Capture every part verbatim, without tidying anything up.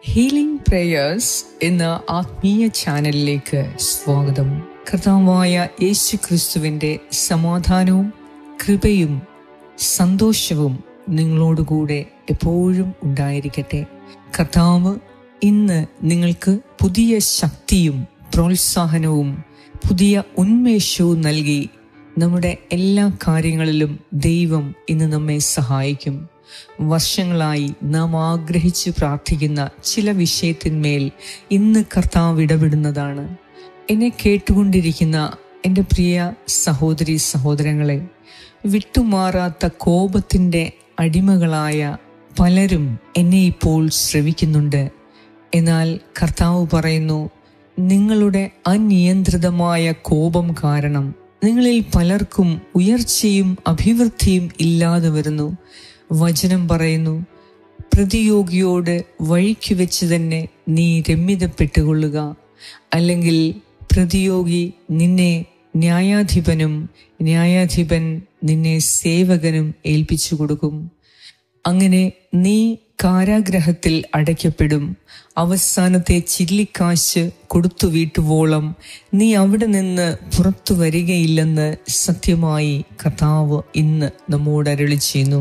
Healing prayers എന്ന ആത്മീയ ചാനലിലേക്ക് സ്വാഗതം. കർത്താവായ യേശു ക്രിസ്തുവിൻ്റെ സമാധാനവും കൃപയും സന്തോഷവും നിങ്ങളോടുകൂടെ എപ്പോഴും ഉണ്ടായിരിക്കട്ടെ. കർത്താവ് ഇന്ന് നിങ്ങൾക്ക് പുതിയ ശക്തിയും പ്രോത്സാഹനവും പുതിയ ഉന്മേഷവും നൽകി നമ്മുടെ എല്ലാ കാര്യങ്ങളിലും ദൈവം ഇന്ന് നമ്മെ സഹായിക്കും. വർഷങ്ങളായി നാം ആഗ്രഹിച്ച് പ്രാർത്ഥിക്കുന്ന ചില വിഷയത്തിന്മേൽ ഇന്ന് കർത്താവ് ഇടപെടുന്നതാണ്. എന്നെ കേട്ടുകൊണ്ടിരിക്കുന്ന എൻ്റെ പ്രിയ സഹോദരി സഹോദരങ്ങളെ, വിട്ടുമാറാത്ത കോപത്തിൻ്റെ അടിമകളായ പലരും എന്നെ ഇപ്പോൾ ശ്രവിക്കുന്നുണ്ട്. എന്നാൽ കർത്താവ് പറയുന്നു, നിങ്ങളുടെ അനിയന്ത്രിതമായ കോപം കാരണം നിങ്ങളിൽ പലർക്കും ഉയർച്ചയും അഭിവൃദ്ധിയും ഇല്ലാതെ വരുന്നു. വചനം പറയുന്നു, പ്രതിയോഗിയോട് വഴിക്ക് വെച്ച് തന്നെ നീ രമ്യതപ്പെട്ടുകൊള്ളുക, അല്ലെങ്കിൽ പ്രതിയോഗി നിന്നെ ന്യായാധിപനും ന്യായാധിപൻ നിന്നെ സേവകനും ഏൽപ്പിച്ചു കൊടുക്കും. അങ്ങനെ നീ കാരാഗ്രഹത്തിൽ അടയ്ക്കപ്പെടും. അവസാനത്തെ ചില്ലിക്കാശ് കൊടുത്തു വീട്ടുവോളം നീ അവിടെ നിന്ന് പുറത്തു വരികയില്ലെന്ന് സത്യമായി കർത്താവ് ഇന്ന് നമ്മോട് അരുളി ചെയ്യുന്നു.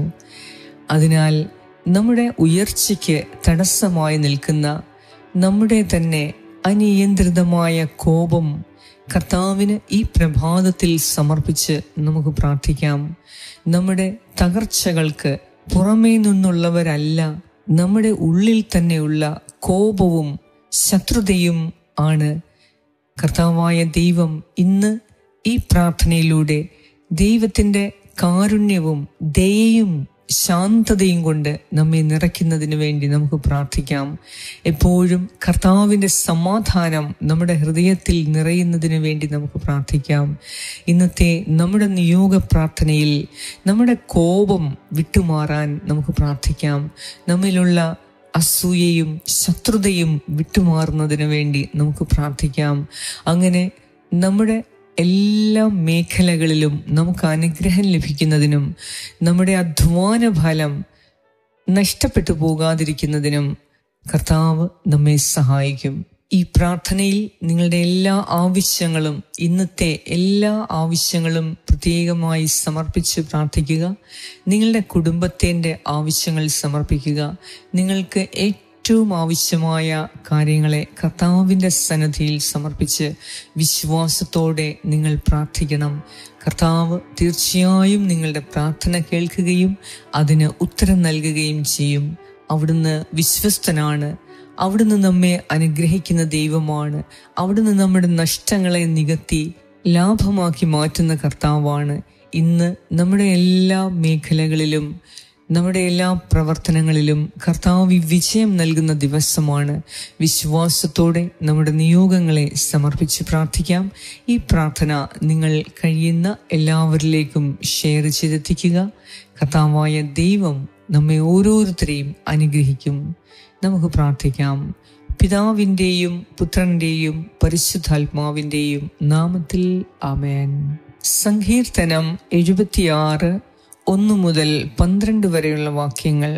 അതിനാൽ നമ്മുടെ ഉയർച്ചയ്ക്ക് തടസ്സമായി നിൽക്കുന്ന നമ്മുടെ തന്നെ അനിയന്ത്രിതമായ കോപം കർത്താവിന് ഈ പ്രഭാതത്തിൽ സമർപ്പിച്ച് നമുക്ക് പ്രാർത്ഥിക്കാം. നമ്മുടെ തകർച്ചകൾക്ക് പുറമേ നിന്നുള്ളവരല്ല, നമ്മുടെ ഉള്ളിൽ തന്നെയുള്ള കോപവും ശത്രുതയും ആണ്. കർത്താവായ ദൈവം ഇന്ന് ഈ പ്രാർത്ഥനയിലൂടെ ദൈവത്തിൻ്റെ കാരുണ്യവും ദയയും ശാന്തതയും കൊണ്ട് നമ്മെ നിറയ്ക്കുന്നതിന് വേണ്ടി നമുക്ക് പ്രാർത്ഥിക്കാം. എപ്പോഴും കർത്താവിൻ്റെ സമാധാനം നമ്മുടെ ഹൃദയത്തിൽ നിറയുന്നതിന് വേണ്ടി നമുക്ക് പ്രാർത്ഥിക്കാം. ഇന്നത്തെ നമ്മുടെ നിയോഗ പ്രാർത്ഥനയിൽ നമ്മുടെ കോപം വിട്ടുമാറാൻ നമുക്ക് പ്രാർത്ഥിക്കാം. നമ്മിലുള്ള അസൂയയും ശത്രുതയും വിട്ടുമാറുന്നതിന് വേണ്ടി നമുക്ക് പ്രാർത്ഥിക്കാം. അങ്ങനെ നമ്മുടെ എല്ലാ മേഖലകളിലും നമുക്ക് അനുഗ്രഹം ലഭിക്കുന്നതിനും നമ്മുടെ അധ്വാന ഫലം നഷ്ടപ്പെട്ടു പോകാതിരിക്കുന്നതിനും കർത്താവ് നമ്മെ സഹായിക്കും. ഈ പ്രാർത്ഥനയിൽ നിങ്ങളുടെ എല്ലാ ആവശ്യങ്ങളും, ഇന്നത്തെ എല്ലാ ആവശ്യങ്ങളും പ്രത്യേകമായി സമർപ്പിച്ച് പ്രാർത്ഥിക്കുക. നിങ്ങളുടെ കുടുംബത്തിൻ്റെ ആവശ്യങ്ങൾ സമർപ്പിക്കുക. നിങ്ങൾക്ക് ഏറ്റവും ആവശ്യമായ കാര്യങ്ങളെ കർത്താവിൻ്റെ സന്നിധിയിൽ സമർപ്പിച്ച് വിശ്വാസത്തോടെ നിങ്ങൾ പ്രാർത്ഥിക്കണം. കർത്താവ് തീർച്ചയായും നിങ്ങളുടെ പ്രാർത്ഥന കേൾക്കുകയും അതിന് ഉത്തരം നൽകുകയും ചെയ്യും. അവിടുന്ന് വിശ്വസ്തനാണ്. അവിടുന്ന് നമ്മെ അനുഗ്രഹിക്കുന്ന ദൈവമാണ്. അവിടുന്ന് നമ്മുടെ നഷ്ടങ്ങളെ നികത്തി ലാഭമാക്കി മാറ്റുന്ന കർത്താവാണ്. ഇന്ന് നമ്മുടെ എല്ലാ മേഖലകളിലും നമ്മുടെ എല്ലാ പ്രവർത്തനങ്ങളിലും കർത്താവ് വിജയം നൽകുന്ന ദിവസമാണ്. വിശ്വാസത്തോടെ നമ്മുടെ നിയോഗങ്ങളെ സമർപ്പിച്ച് പ്രാർത്ഥിക്കാം. ഈ പ്രാർത്ഥന നിങ്ങൾ കഴിയുന്ന എല്ലാവരിലേക്കും ഷെയർ ചെയ്തെത്തിക്കുക. കർത്താവായ ദൈവം നമ്മെ ഓരോരുത്തരെയും അനുഗ്രഹിക്കും. നമുക്ക് പ്രാർത്ഥിക്കാം. പിതാവിൻ്റെയും പുത്രൻ്റെയും പരിശുദ്ധാത്മാവിൻ്റെയും നാമത്തിൽ ആമേൻ. സങ്കീർത്തനം എഴുപത്തിയാറ് ഒന്ന് മുതൽ പന്ത്രണ്ട് വരെയുള്ള വാക്യങ്ങൾ.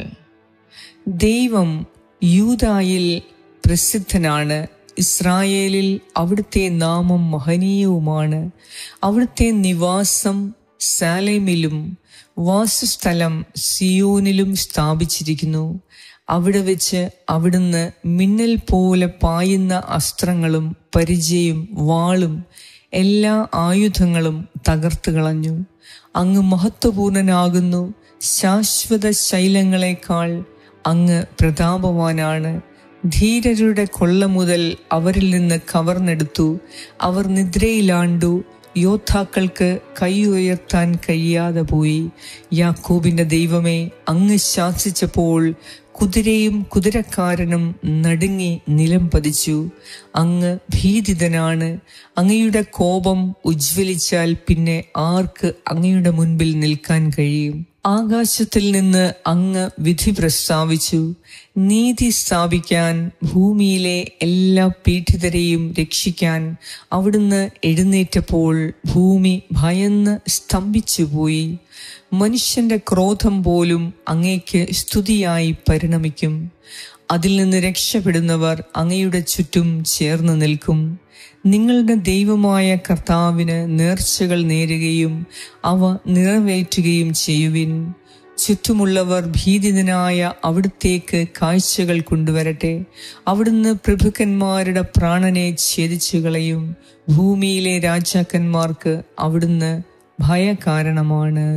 ദൈവം യൂദായിൽ പ്രസിദ്ധനാണ്, ഇസ്രായേലിൽ അവിടുത്തെ നാമം മഹനീയവുമാണ്. അവിടുത്തെ നിവാസം സാലേമിലും വാസസ്ഥലം സിയോനിലും സ്ഥാപിച്ചിരിക്കുന്നു. അവിടെ വെച്ച് അവിടുന്ന് മിന്നൽ പോലെ പായുന്ന അസ്ത്രങ്ങളും പരിചയും വാളും എല്ലാ ആയുധങ്ങളും തകർത്തു കളഞ്ഞു. അങ്ങ് മഹത്വപൂർണനാകുന്നു. ശാശ്വത ശൈലങ്ങളെക്കാൾ അങ്ങ് പ്രതാപവാനാണ്. ധീരരുടെ കൊള്ള മുതൽ അവരിൽ നിന്ന് കവർന്നെടുത്തു. അവർ നിദ്രയിലാണ്ടു. യോദ്ധാക്കൾക്ക് കൈ ഉയർത്താൻ കഴിയാതെ പോയി. യാക്കോബിന്റെ ദൈവമേ, അങ്ങ് ശാസിച്ചപ്പോൾ കുതിരയും കുതിരക്കാരനും നടുങ്ങി നിലം പതിച്ചു. അങ്ങ് ഭീതിതനാണ്. അങ്ങയുടെ കോപം ഉജ്ജ്വലിച്ചാൽ പിന്നെ ആർക്ക് അങ്ങയുടെ മുൻപിൽ നിൽക്കാൻ കഴിയും? ആകാശത്തിൽ നിന്ന് അങ്ങ് വിധി പ്രസ്താവിച്ചു. നീതി സ്ഥാപിക്കാൻ, ഭൂമിയിലെ എല്ലാ പീഡിതരെയും രക്ഷിക്കാൻ അവിടുന്ന് എഴുന്നേറ്റപ്പോൾ ഭൂമി ഭയന്ന് സ്തംഭിച്ചുപോയി. മനുഷ്യന്റെ ക്രോധം പോലും അങ്ങേക്ക് സ്തുതിയായി പരിണമിക്കും. അതിൽ നിന്ന് രക്ഷപ്പെടുന്നവർ അങ്ങയുടെ ചുറ്റും ചേർന്ന് നിൽക്കും. നിങ്ങളുടെ ദൈവമായ കർത്താവിന് നേർച്ചകൾ നേരുകയും അവ നിറവേറ്റുകയും ചെയ്യുവിൻ. ചുറ്റുമുള്ളവർ ഭീതിതനായ അവിടുത്തേക്ക് കാഴ്ചകൾ കൊണ്ടുവരട്ടെ. അവിടുന്ന് പ്രഭുക്കന്മാരുടെ പ്രാണനെ ഛേദിച്ചു കളയും. ഭൂമിയിലെ രാജാക്കന്മാർക്ക് അവിടുന്ന് ഭയകാരണമാണ്.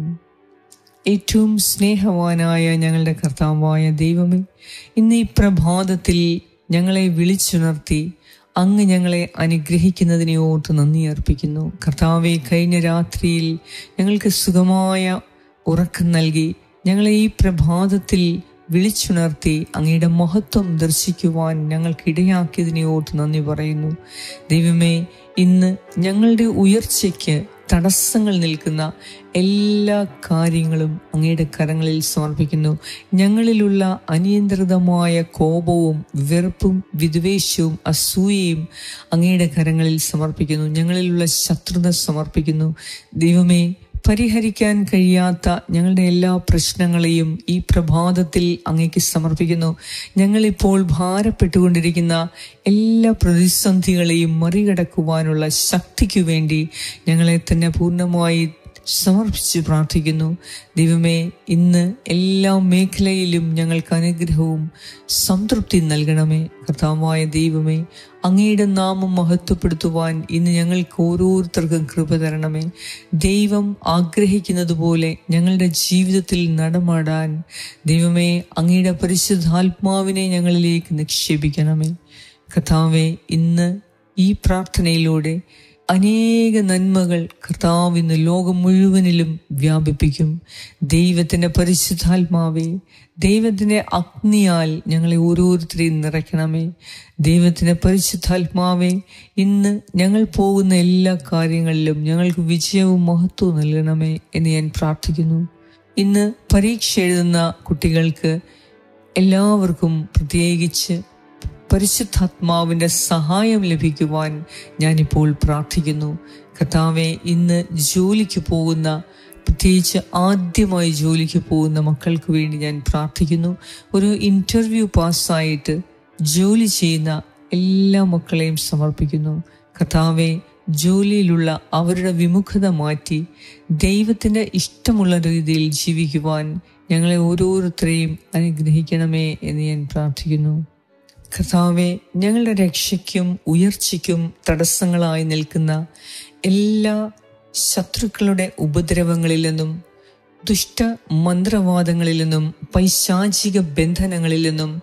ഏറ്റവും സ്നേഹവാനായ ഞങ്ങളുടെ കർത്താവായ ദൈവമേ, ഇന്ന് ഈ പ്രഭാതത്തിൽ ഞങ്ങളെ വിളിച്ചുണർത്തി അങ്ങ് ഞങ്ങളെ അനുഗ്രഹിക്കുന്നതിനെ ഓർത്ത് നന്ദി അർപ്പിക്കുന്നു. കർത്താവെ, കഴിഞ്ഞ രാത്രിയിൽ ഞങ്ങൾക്ക് സുഖമായ ഉറക്കം നൽകി ഞങ്ങളെ ഈ പ്രഭാതത്തിൽ വിളിച്ചുണർത്തി അങ്ങയുടെ മഹത്വം ദർശിക്കുവാൻ ഞങ്ങൾക്ക് ഇടയാക്കിയതിനെ ഓർത്ത് നന്ദി പറയുന്നു. ദൈവമേ, ഇന്ന് ഞങ്ങളുടെ ഉയർച്ചയ്ക്ക് തടസ്സങ്ങൾ നിൽക്കുന്ന എല്ലാ കാര്യങ്ങളും അങ്ങയുടെ കരങ്ങളിൽ സമർപ്പിക്കുന്നു. ഞങ്ങളിലുള്ള അനിയന്ത്രിതമായ കോപവും വെറുപ്പും വിദ്വേഷവും അസൂയയും അങ്ങയുടെ കരങ്ങളിൽ സമർപ്പിക്കുന്നു. ഞങ്ങളിലുള്ള ശത്രുത സമർപ്പിക്കുന്നു. ദൈവമേ, പരിഹരിക്കാൻ കഴിയാത്ത ഞങ്ങളുടെ എല്ലാ പ്രശ്നങ്ങളെയും ഈ പ്രഭാതത്തിൽ അങ്ങേക്ക് സമർപ്പിക്കുന്നു. ഞങ്ങളിപ്പോൾ ഭാരപ്പെട്ടുകൊണ്ടിരിക്കുന്ന എല്ലാ പ്രതിസന്ധികളെയും മറികടക്കുവാനുള്ള ശക്തിക്കു വേണ്ടി ഞങ്ങളെ തന്നെ പൂർണ്ണമായി സമർപ്പിച്ച് പ്രാർത്ഥിക്കുന്നു. ദൈവമേ, ഇന്ന് എല്ലാ മേഖലയിലും ഞങ്ങൾക്ക് അനുഗ്രഹവും സംതൃപ്തി നൽകണമേ. കർത്താവായ ദൈവമേ, അങ്ങയുടെ നാമം മഹത്വപ്പെടുത്തുവാൻ ഇന്ന് ഞങ്ങൾക്ക് ഓരോരുത്തർക്കും കൃപ തരണമേ. ദൈവം ആഗ്രഹിക്കുന്നത് പോലെ ഞങ്ങളുടെ ജീവിതത്തിൽ നടമാടാൻ ദൈവമേ അങ്ങയുടെ പരിശുദ്ധാത്മാവിനെ ഞങ്ങളിലേക്ക് നിക്ഷേപിക്കണമേ. കർത്താവേ, ഇന്ന് ഈ പ്രാർത്ഥനയിലൂടെ അനേക നന്മകൾ കർത്താവ് ഇന്ന് ലോകം മുഴുവനിലും വ്യാപിപ്പിക്കും. ദൈവത്തിൻ്റെ പരിശുദ്ധാത്മാവേ, ദൈവത്തിൻ്റെ അഗ്നിയാൽ ഞങ്ങളെ ഓരോരുത്തരെയും നിറയ്ക്കണമേ. ദൈവത്തിൻ്റെ പരിശുദ്ധാത്മാവേ, ഇന്ന് ഞങ്ങൾ പോകുന്ന എല്ലാ കാര്യങ്ങളിലും ഞങ്ങൾക്ക് വിജയവും മഹത്വവും നൽകണമേ എന്ന് ഞാൻ പ്രാർത്ഥിക്കുന്നു. ഇന്ന് പരീക്ഷ എഴുതുന്ന കുട്ടികൾക്ക് എല്ലാവർക്കും പ്രത്യേകിച്ച് പരിശുദ്ധാത്മാവിൻ്റെ സഹായം ലഭിക്കുവാൻ ഞാനിപ്പോൾ പ്രാർത്ഥിക്കുന്നു. കർത്താവെ, ഇന്ന് ജോലിക്ക് പോകുന്ന, പ്രത്യേകിച്ച് ആദ്യമായി ജോലിക്ക് പോകുന്ന മക്കൾക്ക് വേണ്ടി ഞാൻ പ്രാർത്ഥിക്കുന്നു. ഒരു ഇൻ്റർവ്യൂ പാസ്സായിട്ട് ജോലി ചെയ്യുന്ന എല്ലാ മക്കളെയും സമർപ്പിക്കുന്നു. കർത്താവെ, ജോലിയിലുള്ള അവരുടെ വിമുഖത മാറ്റി ദൈവത്തിൻ്റെ ഇഷ്ടമുള്ള രീതിയിൽ ജീവിക്കുവാൻ ഞങ്ങളെ ഓരോരുത്തരെയും അനുഗ്രഹിക്കണമേ എന്ന് ഞാൻ പ്രാർത്ഥിക്കുന്നു. കർത്താവെ, ഞങ്ങളുടെ രക്ഷയ്ക്കും ഉയർച്ചയ്ക്കും തടസ്സങ്ങളായി നിൽക്കുന്ന എല്ലാ ശത്രുക്കളുടെ ഉപദ്രവങ്ങളിൽ നിന്നും, ദുഷ്ട മന്ത്രവാദങ്ങളിൽ നിന്നും, പൈശാചിക ബന്ധനങ്ങളിൽ നിന്നും,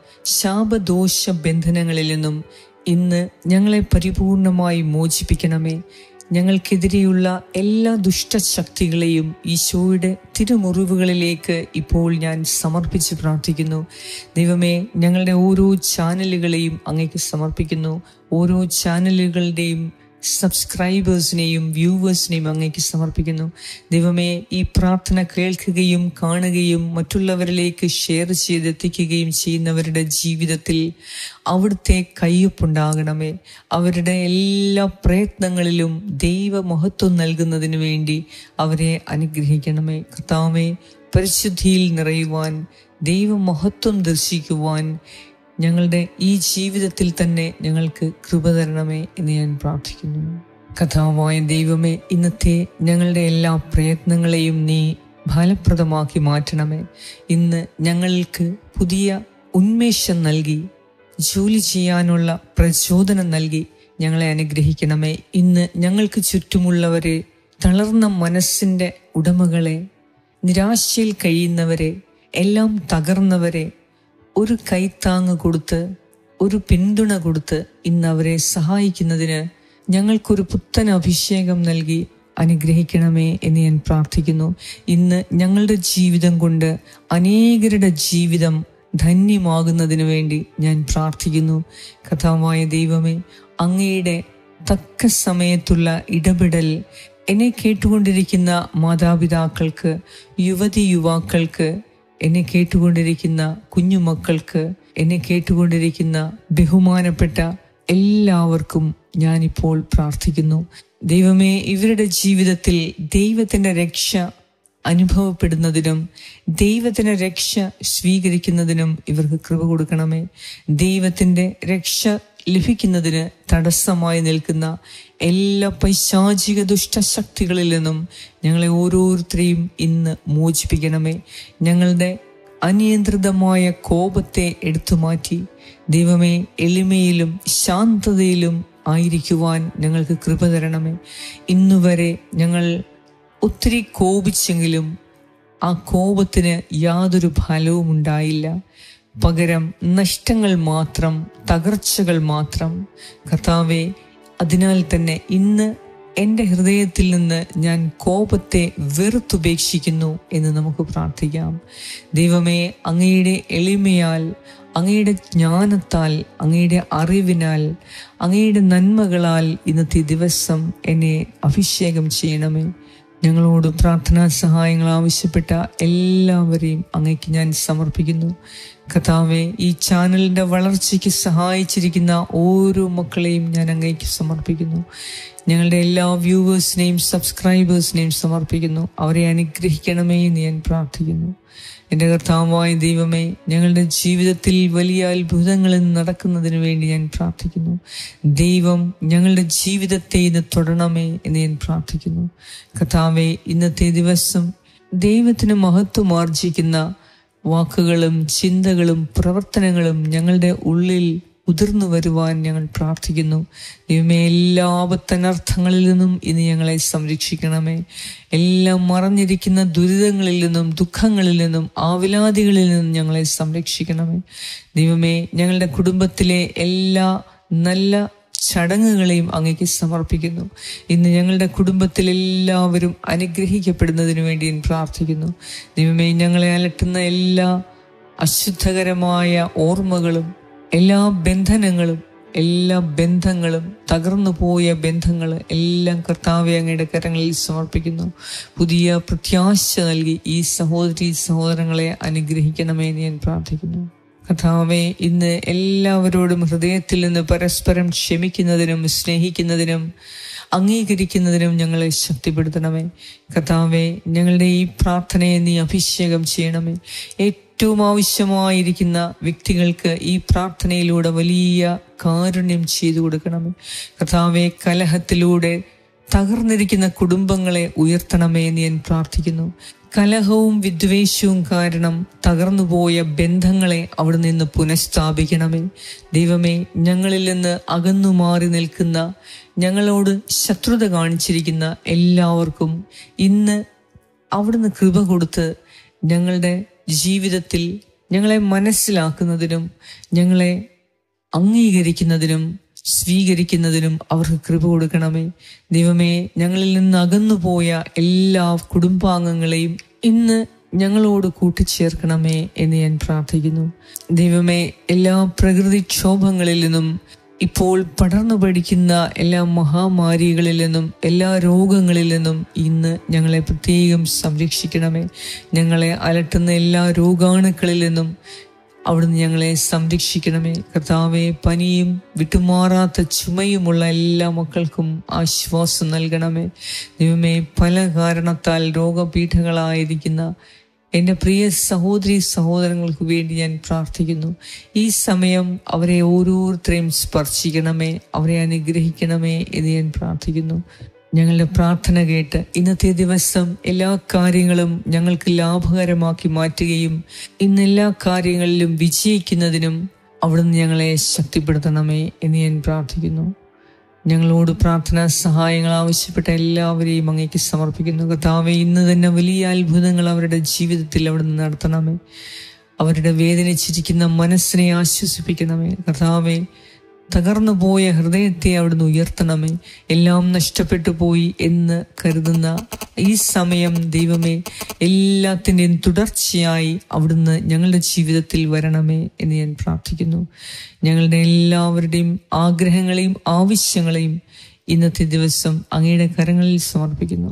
ശാപദോഷ ബന്ധനങ്ങളിൽ നിന്നും ഇന്ന് ഞങ്ങളെ പരിപൂർണമായി മോചിപ്പിക്കണമേ. ഞങ്ങൾക്കെതിരെയുള്ള എല്ലാ ദുഷ്ടശക്തികളെയും ഈശോയുടെ തിരുമുറിവുകളിലേക്ക് ഇപ്പോൾ ഞാൻ സമർപ്പിച്ച് പ്രാർത്ഥിക്കുന്നു. ദൈവമേ, ഞങ്ങളുടെ ഓരോ ചാനലുകളെയും അങ്ങേക്ക് സമർപ്പിക്കുന്നു. ഓരോ ചാനലുകളുടെയും സബ്സ്ക്രൈബേഴ്സിനെയും വ്യൂവേഴ്സിനെയും അങ്ങേക്ക് സമർപ്പിക്കുന്നു. ദൈവമേ, ഈ പ്രാർത്ഥന കേൾക്കുകയും കാണുകയും മറ്റുള്ളവരിലേക്ക് ഷെയർ ചെയ്തെത്തിക്കുകയും ചെയ്യുന്നവരുടെ ജീവിതത്തിൽ അവിടുത്തെ കയ്യൊപ്പുണ്ടാകണമേ. അവരുടെ എല്ലാ പ്രയത്നങ്ങളിലും ദൈവമഹത്വം നൽകുന്നതിന് വേണ്ടി അവരെ അനുഗ്രഹിക്കണമേ. കർത്താവേ, പരിശുദ്ധിയിൽ നിറയുവാൻ, ദൈവമഹത്വം ദർശിക്കുവാൻ ഞങ്ങളുടെ ഈ ജീവിതത്തിൽ തന്നെ ഞങ്ങൾക്ക് കൃപ തരണമേ എന്ന് ഞാൻ പ്രാർത്ഥിക്കുന്നു. കർത്താവായ ദൈവമേ, ഇന്നത്തെ ഞങ്ങളുടെ എല്ലാ പ്രയത്നങ്ങളെയും നീ ഫലപ്രദമാക്കി മാറ്റണമേ. ഇന്ന് ഞങ്ങൾക്ക് പുതിയ ഉന്മേഷം നൽകി, ജോലി ചെയ്യാനുള്ള പ്രചോദനം നൽകി ഞങ്ങളെ അനുഗ്രഹിക്കണമേ. ഇന്ന് ഞങ്ങൾക്ക് ചുറ്റുമുള്ളവരെ, തളർന്ന മനസ്സിൻ്റെ ഉടമകളെ, നിരാശയിൽ കഴിയുന്നവരെ, എല്ലാം തകർന്നവരെ ഒരു കൈത്താങ്ങ് കൊടുത്ത്, ഒരു പിന്തുണ കൊടുത്ത് ഇന്ന് അവരെ സഹായിക്കുന്നതിന് ഞങ്ങൾക്കൊരു പുത്തൻ അഭിഷേകം നൽകി അനുഗ്രഹിക്കണമേ എന്ന് ഞാൻ പ്രാർത്ഥിക്കുന്നു. ഇന്ന് ഞങ്ങളുടെ ജീവിതം കൊണ്ട് അനേകരുടെ ജീവിതം ധന്യമാകുന്നതിന് വേണ്ടി ഞാൻ പ്രാർത്ഥിക്കുന്നു. കർത്താവായ ദൈവമേ, അങ്ങയുടെ തക്ക സമയത്തുള്ള ഇടപെടൽ എന്നെ കേട്ടുകൊണ്ടിരിക്കുന്ന മാതാപിതാക്കൾക്ക്, യുവതി യുവാക്കൾക്ക്, എന്നെ കേട്ടുകൊണ്ടിരിക്കുന്ന കുഞ്ഞുമക്കൾക്ക്, എന്നെ കേട്ടുകൊണ്ടിരിക്കുന്ന ബഹുമാനപ്പെട്ട എല്ലാവർക്കും ഞാനിപ്പോൾ പ്രാർത്ഥിക്കുന്നു. ദൈവമേ, ഇവരുടെ ജീവിതത്തിൽ ദൈവത്തിൻ്റെ രക്ഷ അനുഭവപ്പെടുന്നതിനും ദൈവത്തിൻ്റെ രക്ഷ സ്വീകരിക്കുന്നതിനും ഇവർക്ക് കൃപ കൊടുക്കണമേ. ദൈവത്തിൻ്റെ രക്ഷ ലഭിക്കുന്നതിന് തടസ്സമായി നിൽക്കുന്ന എല്ലാ പൈശാചിക ദുഷ്ടശക്തികളിൽ നിന്നും ഞങ്ങളെ ഓരോരുത്തരെയും ഇന്ന് മോചിപ്പിക്കണമേ. ഞങ്ങളുടെ അനിയന്ത്രിതമായ കോപത്തെ എടുത്തുമാറ്റി ദൈവമേ, എളിമയിലും ശാന്തതയിലും ആയിരിക്കുവാൻ ഞങ്ങൾക്ക് കൃപ തരണമേ. ഇന്നുവരെ ഞങ്ങൾ ഒത്തിരി കോപിച്ചെങ്കിലും ആ കോപത്തിന് യാതൊരു ഫലവും ഉണ്ടായില്ല. പകരം നഷ്ടങ്ങൾ മാത്രം, തകർച്ചകൾ മാത്രം. കർത്താവേ, അതിനാൽ തന്നെ ഇന്ന് എൻ്റെ ഹൃദയത്തിൽ നിന്ന് ഞാൻ കോപത്തെ വെറുത്തുപേക്ഷിക്കുന്നു എന്ന് നമുക്ക് പ്രാർത്ഥിക്കാം. ദൈവമേ, അങ്ങയുടെ എളിമയാൽ, അങ്ങയുടെ ജ്ഞാനത്താൽ, അങ്ങയുടെ അറിവിനാൽ, അങ്ങയുടെ നന്മകളാൽ ഇന്നത്തെ ദിവസം എന്നെ അഭിഷേകം ചെയ്യണമേ. ഞങ്ങളോട് പ്രാർത്ഥനാ സഹായങ്ങൾ ആവശ്യപ്പെട്ട എല്ലാവരെയും അങ്ങേക്ക് ഞാൻ സമർപ്പിക്കുന്നു. കർത്താവേ, ഈ ചാനലിൻ്റെ വളർച്ചയ്ക്ക് സഹായിച്ചിരിക്കുന്ന ഓരോ മക്കളെയും ഞാൻ അങ്ങേക്ക് സമർപ്പിക്കുന്നു. ഞങ്ങളുടെ എല്ലാ വ്യൂവേഴ്സിനെയും സബ്സ്ക്രൈബേഴ്സിനെയും സമർപ്പിക്കുന്നു. അവരെ അനുഗ്രഹിക്കണമേ എന്ന് ഞാൻ പ്രാർത്ഥിക്കുന്നു. എൻ്റെ കർത്താവായ ദൈവമേ, ഞങ്ങളുടെ ജീവിതത്തിൽ വലിയ അത്ഭുതങ്ങൾ നടക്കുന്നതിന് വേണ്ടി ഞാൻ പ്രാർത്ഥിക്കുന്നു. ദൈവം ഞങ്ങളുടെ ജീവിതത്തെ ഇന്ന് തൊടണമേ എന്ന് ഞാൻ പ്രാർത്ഥിക്കുന്നു. കർത്താവേ, ഇന്നത്തെ ദിവസം ദൈവത്തിന് മഹത്വം ആർജിക്കുന്ന വാക്കുകളും ചിന്തകളും പ്രവർത്തനങ്ങളും ഞങ്ങളുടെ ഉള്ളിൽ ഉതിർന്നു വരുവാൻ ഞങ്ങൾ പ്രാർത്ഥിക്കുന്നു. ദൈവമേ, എല്ലാ ആപത്തനർത്ഥങ്ങളിൽ നിന്നും ഇന്ന് ഞങ്ങളെ സംരക്ഷിക്കണമേ. എല്ലാം മറഞ്ഞിരിക്കുന്ന ദുരിതങ്ങളിൽ നിന്നും, ദുഃഖങ്ങളിൽ നിന്നും, ആവിലാദികളിൽ നിന്നും ഞങ്ങളെ സംരക്ഷിക്കണമേ. ദൈവമേ, ഞങ്ങളുടെ കുടുംബത്തിലെ എല്ലാ നല്ല ചടങ്ങുകളെയും അങ്ങേക്ക് സമർപ്പിക്കുന്നു. ഇന്ന് ഞങ്ങളുടെ കുടുംബത്തിൽ എല്ലാവരും അനുഗ്രഹിക്കപ്പെടുന്നതിന് വേണ്ടി ഞാൻ പ്രാർത്ഥിക്കുന്നു. ദൈവമേ, ഞങ്ങളെ അലട്ടുന്ന എല്ലാ അശുദ്ധകരമായ ഓർമ്മകളും, എല്ലാ ബന്ധനങ്ങളും, എല്ലാ ബന്ധങ്ങളും, തകർന്നു പോയ ബന്ധങ്ങൾ എല്ലാം കർത്താവേ അങ്ങയുടെ കരങ്ങളിൽ സമർപ്പിക്കുന്നു. പുതിയ പ്രത്യാശ നൽകി ഈ സഹോദരി സഹോദരങ്ങളെ അനുഗ്രഹിക്കണമേ എന്ന് ഞാൻ പ്രാർത്ഥിക്കുന്നു. കർത്താവേ, ഇന്ന് എല്ലാവരോടും ഹൃദയത്തിൽ നിന്ന് പരസ്പരം ക്ഷമിക്കുന്നതിനും സ്നേഹിക്കുന്നതിനും അംഗീകരിക്കുന്നതിനും ഞങ്ങളെ ശക്തിപ്പെടുത്തണമേ. കർത്താവേ, ഞങ്ങളുടെ ഈ പ്രാർത്ഥനയെ നീ അഭിഷേകം ചെയ്യണമേ. ഏറ്റവും ആവശ്യമായിരിക്കുന്ന വ്യക്തികൾക്ക് ഈ പ്രാർത്ഥനയിലൂടെ വലിയ കാരുണ്യം ചെയ്തു കൊടുക്കണമേ. കർത്താവേ, കലഹത്തിലൂടെ തകർന്നിരിക്കുന്ന കുടുംബങ്ങളെ ഉയർത്തണമേ എന്ന് ഞാൻ പ്രാർത്ഥിക്കുന്നു. കലഹവും വിദ്വേഷവും കാരണം തകർന്നുപോയ ബന്ധങ്ങളെ അവിടെ നിന്ന് പുനഃസ്ഥാപിക്കണമേ. ദൈവമേ, ഞങ്ങളിൽ നിന്ന് അകന്നു മാറി നിൽക്കുന്ന, ഞങ്ങളോട് ശത്രുത കാണിച്ചിരിക്കുന്ന എല്ലാവർക്കും ഇന്ന് അവിടുന്ന് കൃപ കൊടുത്ത് ഞങ്ങളുടെ ജീവിതത്തിൽ ഞങ്ങളെ മനസ്സിലാക്കുന്നതിനും ഞങ്ങളെ അംഗീകരിക്കുന്നതിനും സ്വീകരിക്കുന്നതിനും അവർക്ക് കൃപ കൊടുക്കണമേ. ദൈവമേ, ഞങ്ങളിൽ നിന്ന് അകന്നുപോയ എല്ലാ കുടുംബാംഗങ്ങളെയും ഇന്ന് ഞങ്ങളോട് കൂട്ടിച്ചേർക്കണമേ എന്ന് ഞാൻ പ്രാർത്ഥിക്കുന്നു. ദൈവമേ, എല്ലാ പ്രകൃതിക്ഷോഭങ്ങളിൽ നിന്നും, ഇപ്പോൾ പടർന്നു പഠിക്കുന്ന എല്ലാ മഹാമാരികളിൽ നിന്നും, എല്ലാ രോഗങ്ങളിൽ നിന്നും ഇന്ന് ഞങ്ങളെ പ്രത്യേകം സംരക്ഷിക്കണമേ. ഞങ്ങളെ അലട്ടുന്ന എല്ലാ രോഗാണുക്കളിൽ നിന്നും അവിടുന്ന് ഞങ്ങളെ സംരക്ഷിക്കണമേ. കർത്താവെ, പനിയും വിട്ടുമാറാത്ത ചുമയുമുള്ള എല്ലാ മക്കൾക്കും ആശ്വാസം നൽകണമേ. ദൈവമേ, പല കാരണത്താൽ രോഗപീഠകളായിരിക്കുന്ന എൻ്റെ പ്രിയ സഹോദരി സഹോദരങ്ങൾക്ക് വേണ്ടി ഞാൻ പ്രാർത്ഥിക്കുന്നു. ഈ സമയം അവരെ ഓരോരുത്തരെയും സ്പർശിക്കണമേ, അവരെ അനുഗ്രഹിക്കണമേ എന്ന് ഞാൻ പ്രാർത്ഥിക്കുന്നു. ഞങ്ങളുടെ പ്രാർത്ഥന കേട്ട് ഇന്നത്തെ ദിവസം എല്ലാ കാര്യങ്ങളും ഞങ്ങൾക്ക് ലാഭകരമാക്കി മാറ്റുകയും ഇന്ന് എല്ലാ കാര്യങ്ങളിലും വിജയിക്കുന്നതിനും അവിടുന്ന് ഞങ്ങളെ ശക്തിപ്പെടുത്തണമേ എന്ന് ഞാൻ പ്രാർത്ഥിക്കുന്നു. ഞങ്ങളോട് പ്രാർത്ഥനാ സഹായങ്ങൾ ആവശ്യപ്പെട്ട എല്ലാവരെയും അങ്ങേക്ക് സമർപ്പിക്കുന്നു. കർത്താവേ, ഇന്ന് തന്നെ വലിയ അത്ഭുതങ്ങൾ അവരുടെ ജീവിതത്തിൽ അവിടുന്ന് നടത്തണമേ. അവരുടെ വേദനിച്ചിരിക്കുന്ന മനസ്സിനെ ആശ്വസിപ്പിക്കണമേ. കർത്താവേ, തകർന്നു പോയ ഹൃദയത്തെ അവിടുന്ന് ഉയർത്തണമേ. എല്ലാം നഷ്ടപ്പെട്ടു പോയി എന്ന് കരുതുന്ന ഈ സമയം ദൈവമേ, എല്ലാത്തിൻ്റെയും തുടർച്ചയായി അവിടുന്ന് ഞങ്ങളുടെ ജീവിതത്തിൽ വരണമേ എന്ന് ഞാൻ പ്രാർത്ഥിക്കുന്നു. ഞങ്ങളുടെ എല്ലാവരുടെയും ആഗ്രഹങ്ങളെയും ആവശ്യങ്ങളെയും ഇന്നത്തെ ദിവസം അങ്ങയുടെ കരങ്ങളിൽ സമർപ്പിക്കുന്നു.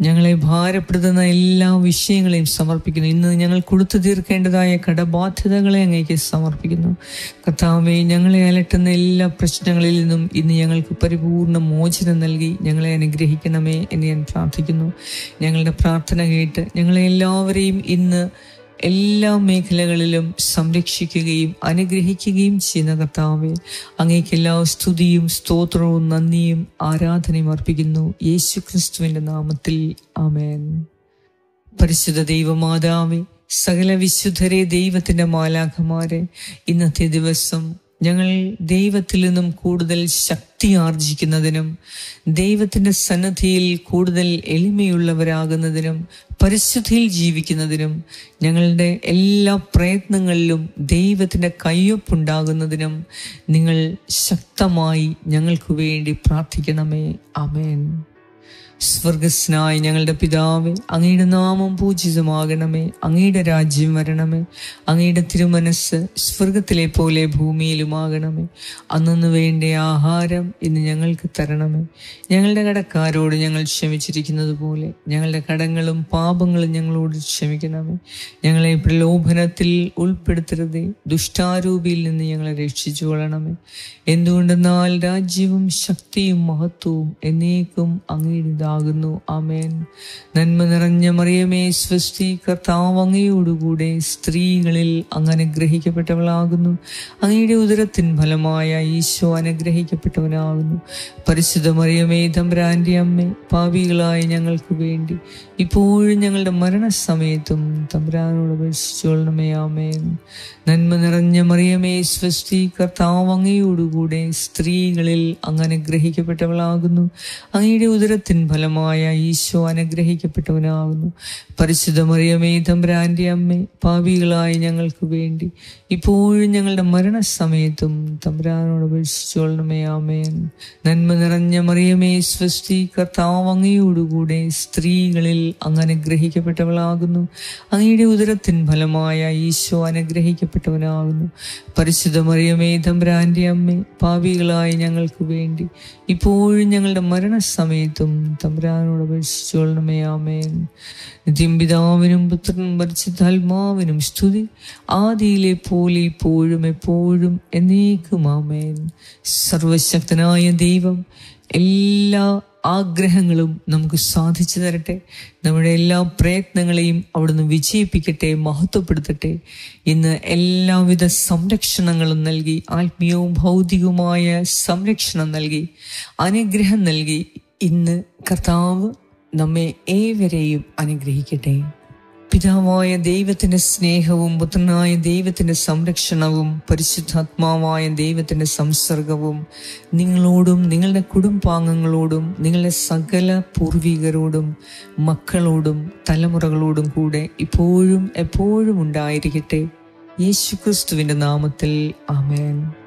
ഞങ്ങളെ ഭാരപ്പെടുത്തുന്ന എല്ലാ വിഷയങ്ങളെയും സമർപ്പിക്കുന്നു. ഇന്ന് ഞങ്ങൾ കൊടുത്തു തീർക്കേണ്ടതായ കടബാധ്യതകളെ അങ്ങേക്ക് സമർപ്പിക്കുന്നു. കർത്താവേ, ഞങ്ങളെ അലട്ടുന്ന എല്ലാ പ്രശ്നങ്ങളിൽ നിന്നും ഇന്ന് ഞങ്ങൾക്ക് പരിപൂർണ മോചനം നൽകി ഞങ്ങളെ അനുഗ്രഹിക്കണമേ എന്ന് ഞാൻ പ്രാർത്ഥിക്കുന്നു. ഞങ്ങളുടെ പ്രാർത്ഥന കേട്ട് ഞങ്ങളെ എല്ലാവരെയും ഇന്ന് എല്ലാ മേഖലകളിലും സംരക്ഷിക്കുകയും അനുഗ്രഹിക്കുകയും ചെയ്യുന്ന കർത്താവേ, അങ്ങേക്ക് എല്ലാ സ്തുതിയും സ്തോത്രവും നന്ദിയും ആരാധനയും അർപ്പിക്കുന്നു യേശു ക്രിസ്തുവിന്റെ നാമത്തിൽ. ആമേൻ. പരിശുദ്ധ ദൈവമാതാവേ, സകല വിശുദ്ധരെ, ദൈവത്തിന്റെ മാലാഖമാരെ, ഇന്നത്തെ ദിവസം ഞങ്ങൾ ദൈവത്തിൽ നിന്നും കൂടുതൽ ശക്തി ആർജിക്കുന്നതിനും ദൈവത്തിൻ്റെ സന്നിധിയിൽ കൂടുതൽ എളിമയുള്ളവരാകുന്നതിനും പരിശുദ്ധിയിൽ ജീവിക്കുന്നതിനും ഞങ്ങളുടെ എല്ലാ പ്രയത്നങ്ങളിലും ദൈവത്തിൻ്റെ കയ്യൊപ്പുണ്ടാകുന്നതിനും നിങ്ങൾ ശക്തമായി ഞങ്ങൾക്ക് വേണ്ടി പ്രാർത്ഥിക്കണമേ. ആമേൻ. സ്വർഗസ്നായ ഞങ്ങളുടെ പിതാവേ, അങ്ങയുടെ നാമം പൂജിതമാകണമേ. അങ്ങയുടെ രാജ്യം വരണമേ. അങ്ങയുടെ തിരുമനസ് സ്വർഗത്തിലെ പോലെ ഭൂമിയിലുമാകണമേ. അന്നു വേണ്ട ആഹാരം ഇന്ന് ഞങ്ങൾക്ക് തരണമേ. ഞങ്ങളുടെ കടക്കാരോട് ഞങ്ങൾ ക്ഷമിച്ചിരിക്കുന്നത് പോലെ ഞങ്ങളുടെ കടങ്ങളും പാപങ്ങളും ഞങ്ങളോട് ക്ഷമിക്കണമേ. ഞങ്ങളെ പ്രലോഭനത്തിൽ ഉൾപ്പെടുത്തരുതേ, ദുഷ്ടാരൂപിയിൽ നിന്ന് ഞങ്ങളെ രക്ഷിച്ചു കൊള്ളണമേ. എന്തുകൊണ്ടെന്നാൽ രാജ്യവും ശക്തിയും മഹത്വവും എന്നേക്കും അങ്ങയുടെ ആകുന്നു. ആമേൻ. നന്മ നിറഞ്ഞ മറിയമേ, സ്വസ്തി, കർത്താവ് അങ്ങയോടുകൂടെ സ്ത്രീകളിൽ അങ്ങ് അനുഗ്രഹിക്കപ്പെട്ടവളാകുന്നു. അങ്ങയുടെ ഉദരത്തിൻ ഫലമായ ഈശോ അനുഗ്രഹിക്കപ്പെട്ടവനാകുന്നു. പരിശുദ്ധ മറിയമേ, തമ്പുരാന്റെ അമ്മേ, പാപികളായ ഞങ്ങൾക്ക് വേണ്ടി ഇപ്പോഴും ഞങ്ങളുടെ മരണസമയത്തും തമ്പുരാനോട് അപേക്ഷിച്ചുകൊള്ളണമേ. ആമേൻ. നന്മ നിറഞ്ഞ മറിയമേ, സ്വസ്തി, കർത്താവ് അങ്ങയോടുകൂടെ സ്ത്രീകളിൽ അങ്ങ് അനുഗ്രഹിക്കപ്പെട്ടവളാകുന്നു. അങ്ങയുടെ ഉദരത്തിൻ ഫലമായ ഈശോ അനുഗ്രഹിക്കപ്പെട്ടവനാകുന്നു. പരിശുദ്ധ മറിയമേ, തമ്പുരാന്റെ അമ്മേ, പാപികളായ ഞങ്ങൾക്ക് വേണ്ടി ഇപ്പോഴും ഞങ്ങളുടെ മരണസമയത്തും തമ്പുരാനോട് അപേക്ഷിച്ചുകൊള്ളണമേ. ആമേൻ. നന്മ നിറഞ്ഞ മറിയമേ, സ്വസ്തി, കർത്താവ് അങ്ങയോടുകൂടെ സ്ത്രീകളിൽ അങ്ങ് അനുഗ്രഹിക്കപ്പെട്ടവളാകുന്നു. അങ്ങയുടെ ഉദരത്തിൻ ഫലമായ ഈശോ അനുഗ്രഹിക്കപ്പെട്ടവനാകുന്നു. പരിശുദ്ധ മറിയമേ, തമ്പുരാന്റെ അമ്മേ, പാപികളായ ഞങ്ങൾക്ക് വേണ്ടി ഇപ്പോഴും ഞങ്ങളുടെ മരണസമയത്തും തമ്പുരാനോട് അപേക്ഷിച്ചുകൊള്ളണമേ. ആമേൻ. നിത്യം പിതാവിനും പുത്രനും പരിശുദ്ധാത്മാവിനും സ്തുതി, ആദിയിലെ പോലെ ഇപ്പോഴും എപ്പോഴും എന്നേക്കും. ആമേൻ. സർവശക്തനായ ദൈവം എല്ലാ ആഗ്രഹങ്ങളും നമുക്ക് സാധിച്ചു തരട്ടെ. നമ്മുടെ എല്ലാ പ്രയത്നങ്ങളെയും അവിടുന്ന് വിജയിപ്പിക്കട്ടെ, മഹത്വപ്പെടുത്തട്ടെ. ഇന്ന് എല്ലാവിധ സംരക്ഷണങ്ങളും നൽകി, ആത്മീയവും ഭൗതികവുമായ സംരക്ഷണം നൽകി, അനുഗ്രഹം നൽകി ഇന്ന് കർത്താവ് നമ്മെ ഏവരെയും അനുഗ്രഹിക്കട്ടെ. പിതാവായ ദൈവത്തിന്റെ സ്നേഹവും പുത്രനായ ദൈവത്തിന്റെ സംരക്ഷണവും പരിശുദ്ധാത്മാവായ ദൈവത്തിന്റെ സംസർഗവും നിങ്ങളോടും നിങ്ങളുടെ കുടുംബാംഗങ്ങളോടും നിങ്ങളുടെ സകല പൂർവികരോടും മക്കളോടും തലമുറകളോടും കൂടെ ഇപ്പോഴും എപ്പോഴും ഉണ്ടായിരിക്കട്ടെ. യേശുക്രിസ്തുവിന്റെ നാമത്തിൽ. ആമേൻ.